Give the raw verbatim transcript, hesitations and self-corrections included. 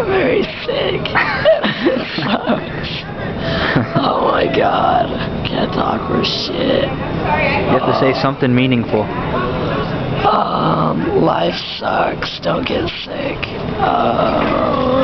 got very sick. It sucks. Oh my god. Can't talk for shit. You have to say something meaningful. Um, life sucks. Don't get sick. Um...